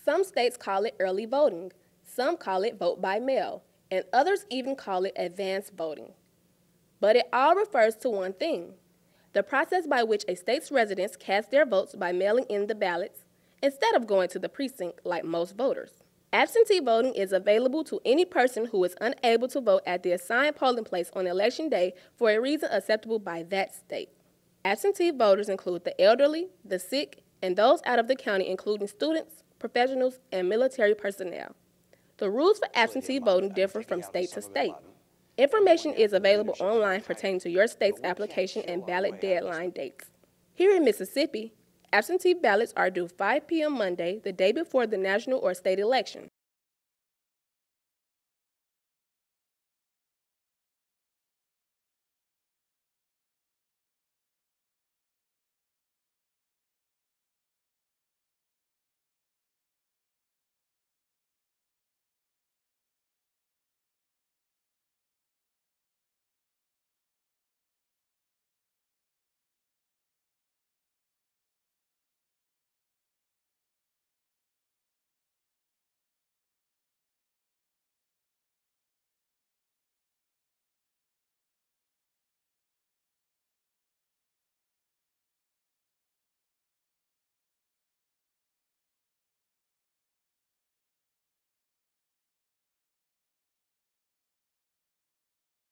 Some states call it early voting, some call it vote by mail, and others even call it advanced voting. But it all refers to one thing: the process by which a state's residents cast their votes by mailing in the ballots instead of going to the precinct like most voters. Absentee voting is available to any person who is unable to vote at the assigned polling place on election day for a reason acceptable by that state. Absentee voters include the elderly, the sick, and those out of the county, including students, professionals, and military personnel. The rules for absentee voting differ from state to state. Information is available online pertaining to your state's application and ballot deadline dates. Here in Mississippi, absentee ballots are due 5 p.m. Monday, the day before the national or state election.